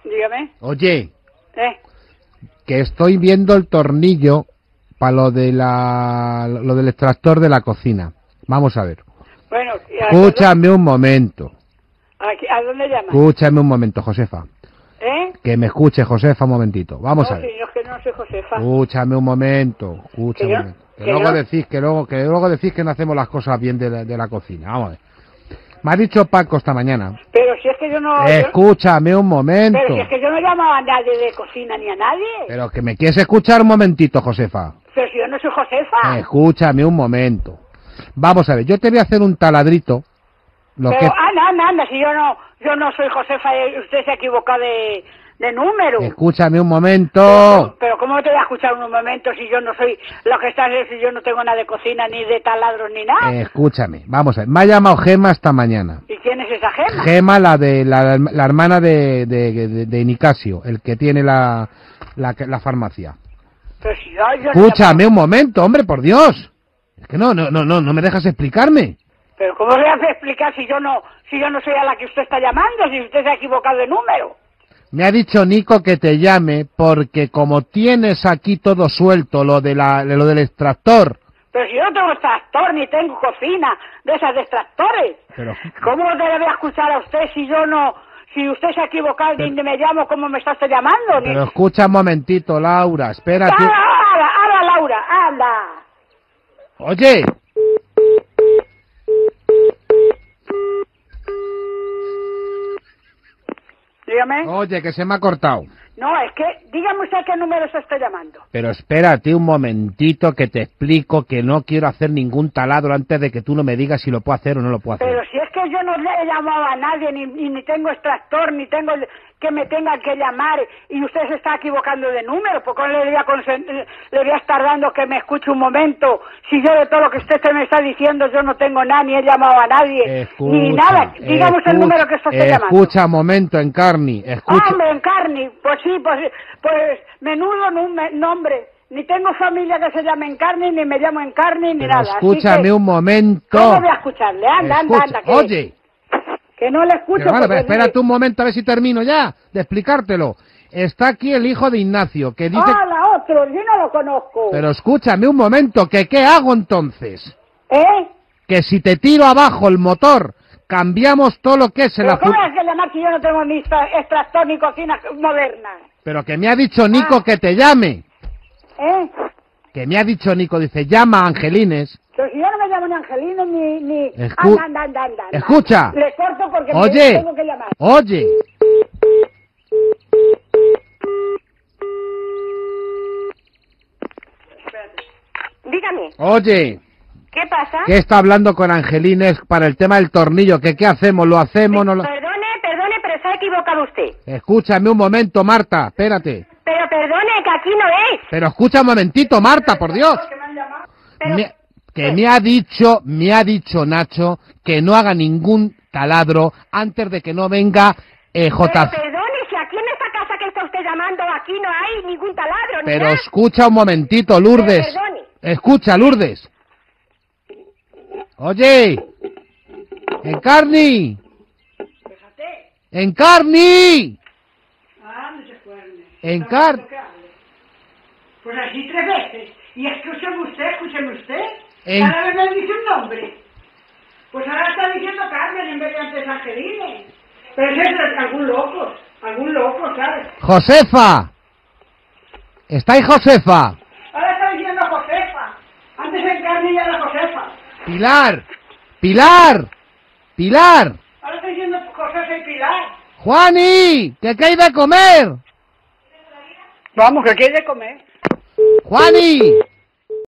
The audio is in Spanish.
Dígame. Oye, que estoy viendo el tornillo para lo del extractor de la cocina. Vamos a ver. Bueno, Escúchame un momento. ¿A dónde llamas? Escúchame un momento, Josefa. Que me escuche, Josefa, un momentito. Vamos a ver. No, señor, que no soy Josefa. Escúchame un momento. Escúchame un momento. Que luego decís que no hacemos las cosas bien de la cocina. Vamos a ver. Me ha dicho Paco esta mañana. Pero si es que yo no... Escúchame un momento. Pero si es que yo no llamaba a nadie de cocina ni a nadie. Pero que me quieres escuchar un momentito, Josefa. Pero si yo no soy Josefa. Escúchame un momento. Vamos a ver, yo te voy a hacer un taladrito. Anda, si yo no soy Josefa, usted se ha equivocado de número. Escúchame un momento. Pero ¿cómo te voy a escuchar un momento si yo no soy lo que estás, si yo no tengo nada de cocina, ni de taladros, ni nada? Escúchame, vamos a ver, me ha llamado Gema esta mañana. ¿Y quién es esa Gema? Gema, la hermana de Nicasio, el que tiene la farmacia. Pero si yo Escúchame un momento, hombre, por Dios. Es que no me dejas explicarme. Pero ¿cómo le hace explicar si yo no soy a la que usted está llamando, si usted se ha equivocado de número? Me ha dicho Nico que te llame porque como tienes aquí todo suelto, lo del extractor. Pero si yo no tengo extractor, ni tengo cocina de esas de extractores. Pero... ¿Cómo te voy a escuchar a usted si usted se ha equivocado y me llamo, ¿cómo me está usted llamando? Pero escucha un momentito, Laura, espérate. ¡Hala, Laura, anda! Oye. Dígame. Oye, que se me ha cortado. No, es que, dígame usted qué número se está llamando. Pero espérate un momentito que te explico que no quiero hacer ningún taladro antes de que tú no me digas si lo puedo hacer o no lo puedo hacer. Pero si es que yo no le he llamado a nadie, ni tengo extractor, ni tengo que me tenga que llamar, y usted se está equivocando de número, porque le voy a estar dando que me escuche un momento, si yo de todo lo que usted me está diciendo, yo no tengo nada, ni he llamado a nadie, ni nada. Dígame el número que está llamando. Escucha un momento, Encarni, escucha. Hombre, Encarni, pues sí, pues menudo nombre. Ni tengo familia que se llame Encarni, ni me llamo Encarni, ni nada. Escúchame un momento. ¿Cómo voy a escucharle? Anda. Oye. Que no le escucho. Pero vale, espérate un momento a ver si termino ya de explicártelo. Está aquí el hijo de Ignacio, que dice... ¡Hala, otro! Yo no lo conozco. Pero escúchame un momento, que ¿qué hago entonces? Que si te tiro abajo el motor, cambiamos todo lo que es el azul... ¿Cómo es que llamar si yo no tengo ni extractor ni cocina moderna? Pero que me ha dicho Nico que te llame. Que me ha dicho Nico, dice, llama a Angelines. Pero si yo no me llamo ni Angelino ni... Anda. Escucha. Le corto porque Oye. tengo que llamar. Oye. Dígame. Oye. ¿Qué pasa? ¿Qué está hablando con Angelines para el tema del tornillo? ¿Que qué hacemos? ¿Lo hacemos? ¿No lo...? Perdone, pero se ha equivocado usted. Escúchame un momento, Marta, espérate. Pero perdone, que aquí no es. Pero escucha un momentito, Marta, por Dios. Me ha dicho Nacho que no haga ningún taladro antes de que no venga J. Pero perdone, si aquí en esta casa que está usted llamando, aquí no hay ningún taladro. Pero escucha un momentito, Lourdes. Escucha, Lourdes. Oye. Encarni. Encarni. Pues así 3 veces. Y escúcheme usted. Cada vez me dice un nombre. Pues ahora está diciendo Carmen en vez de antes Angelines. Pero ese es algún loco, ¿sabes? Josefa. ¿Está ahí Josefa? Ahora está diciendo Josefa. Antes Encarni ya era Josefa. Pilar. Ahora está diciendo Josefa y Pilar. Juani, ¿qué hay de comer? Vamos, que hay de comer. Juani.